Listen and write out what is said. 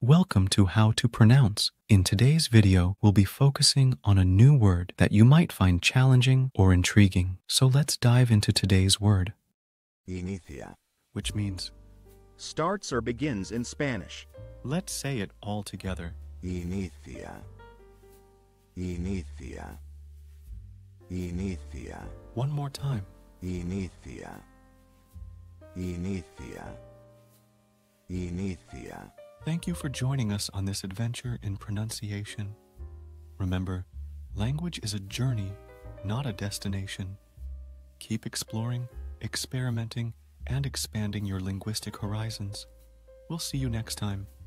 Welcome to How to Pronounce. In today's video, we'll be focusing on a new word that you might find challenging or intriguing. So let's dive into today's word. Inicia. Which means, Starts or begins in Spanish. let's say it all together. Inicia. Inicia. Inicia. One more time. Inicia. Inicia. Inicia. Thank you for joining us on this adventure in pronunciation. Remember, language is a journey, not a destination. Keep exploring, experimenting, and expanding your linguistic horizons. We'll see you next time.